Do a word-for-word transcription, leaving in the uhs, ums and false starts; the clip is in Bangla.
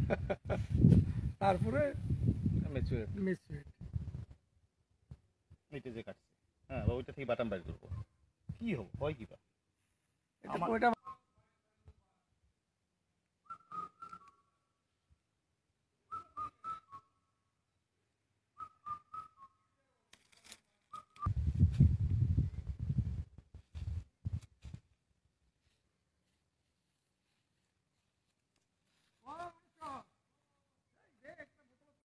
তারপরে ম্যাচুয়ার মিসুইট এটা যে কাটছে হ্যাঁ ওইটা থেকে বাটাম বাইর করবো কি হবে হয় কি বা এটা ওইটা